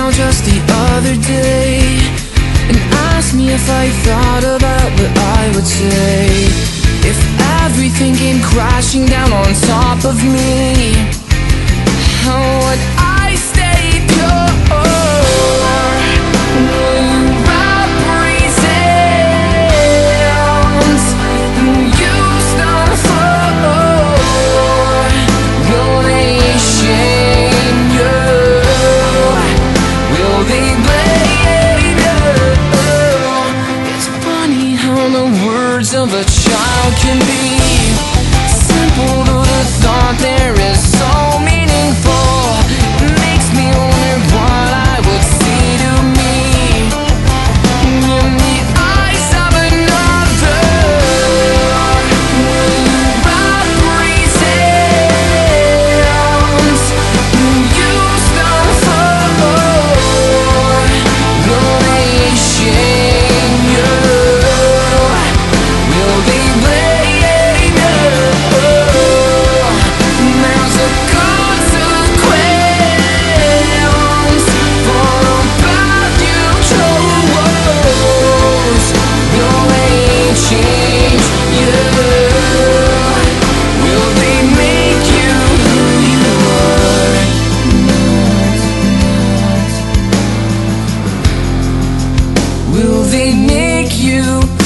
now just the other day and asked me if I thought about what I would say if everything came crashing down on top of me. How would I stay pure? Of a child can be simple, though the thought there is so meaningful. It makes me wonder what I would see to me in the eyes of another. When you represent, you use them for donation. Will they make you